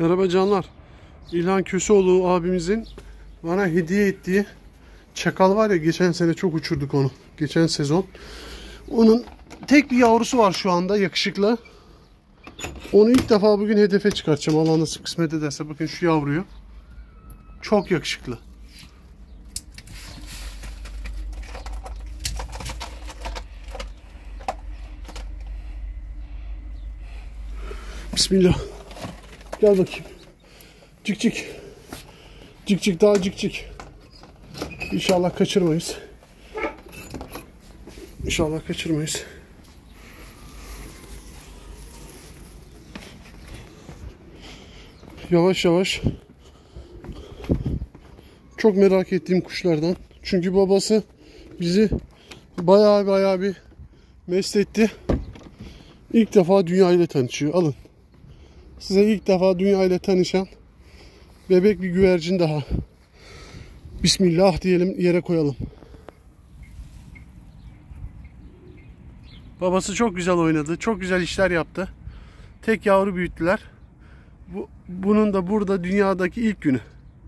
Merhaba canlar. İlhan Köseoğlu abimizin bana hediye ettiği çakal var ya, geçen sene çok uçurduk onu. Geçen sezon. Onun tek bir yavrusu var şu anda, yakışıklı. Onu ilk defa bugün hedefe çıkartacağım. Allah nasip kısmet ederse. Bakın şu yavruyu. Çok yakışıklı. Bismillah. Gel bakayım. Cik cik. Cik cik, daha cik cik. İnşallah kaçırmayız. İnşallah kaçırmayız. Yavaş yavaş. Çok merak ettiğim kuşlardan. Çünkü babası bizi bayağı bir mest etti. İlk defa dünya ile tanışıyor. Alın. Size ilk defa dünya ile tanışan bebek bir güvercin daha. Bismillah diyelim, yere koyalım. Babası çok güzel oynadı. Çok güzel işler yaptı. Tek yavru büyüttüler. Bunun da burada dünyadaki ilk günü.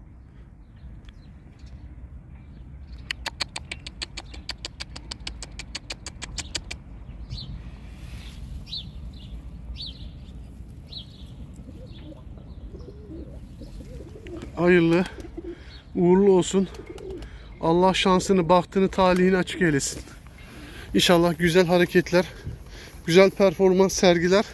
Hayırlı, uğurlu olsun. Allah şansını, bahtını, talihini açık eylesin. İnşallah güzel hareketler, güzel performans sergiler.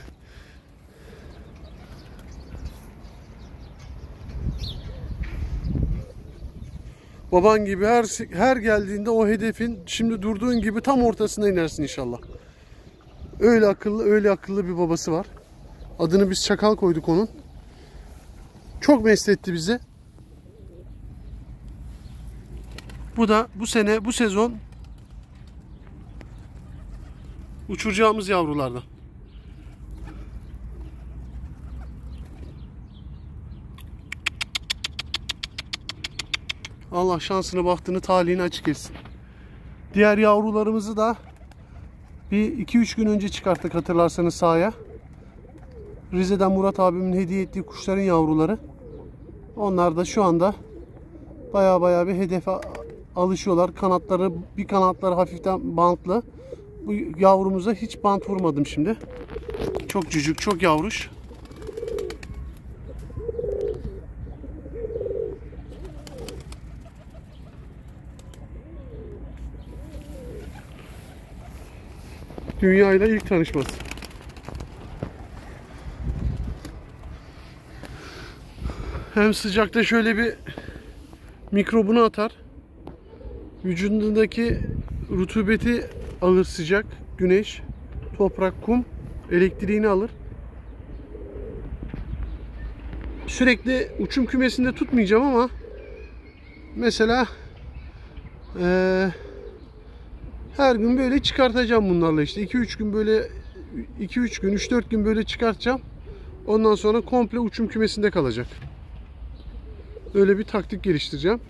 Baban gibi her geldiğinde o hedefin, şimdi durduğun gibi tam ortasına inersin inşallah. Öyle akıllı bir babası var. Adını biz Çakal koyduk onun. Çok mesletti bizi. Bu da bu sezon uçuracağımız yavrulardan. Allah şansını, bahtını, talihini açık etsin. Diğer yavrularımızı da bir 2-3 gün önce çıkarttık, hatırlarsanız sahaya. Rize'den Murat abimin hediye ettiği kuşların yavruları. Onlar da şu anda bayağı bir hedefe alışıyorlar. Kanatları hafiften bantlı. Bu yavrumuza hiç bant vurmadım şimdi. Çok cücük, çok yavruş. Dünya ile ilk tanışması. Hem sıcakta şöyle bir mikrobunu atar. Vücudundaki rutubeti alır sıcak. Güneş, toprak, kum elektriğini alır. Sürekli uçum kümesinde tutmayacağım ama mesela her gün böyle çıkartacağım bunlarla, işte 2-3 gün böyle 3-4 gün böyle çıkartacağım. Ondan sonra komple uçum kümesinde kalacak. Öyle bir taktik geliştireceğim.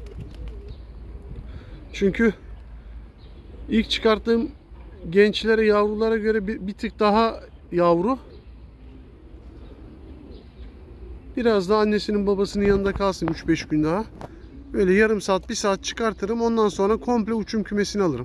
Çünkü ilk çıkarttığım gençlere, yavrulara göre bir tık daha yavru. Biraz da annesinin babasının yanında kalsın 3-5 gün daha. Böyle yarım saat, 1 saat çıkartırım. Ondan sonra komple uçum kümesini alırım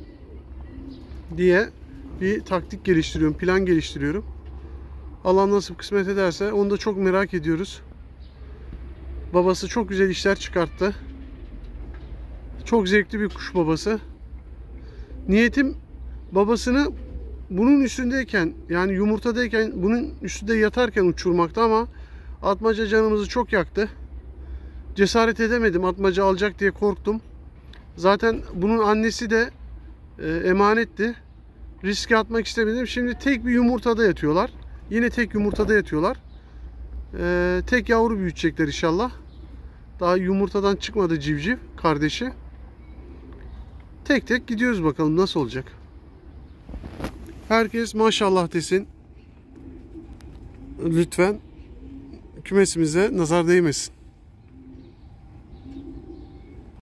diye bir taktik geliştiriyorum, plan geliştiriyorum. Allah nasip kısmet ederse, onu da çok merak ediyoruz. Babası çok güzel işler çıkarttı. Çok zevkli bir kuş babası. Niyetim babasını bunun üstündeyken, yani yumurtadayken, bunun üstünde yatarken uçurmakta ama atmaca canımızı çok yaktı. Cesaret edemedim, atmaca alacak diye korktum. Zaten bunun annesi de emanetti. Riske atmak istemedim. Şimdi tek bir yumurtada yatıyorlar. Yine tek yumurtada yatıyorlar. Tek yavru büyütecekler inşallah. Daha yumurtadan çıkmadı civciv kardeşi. Tek tek gidiyoruz, bakalım nasıl olacak. Herkes maşallah desin. Lütfen kümesimize nazar değmesin.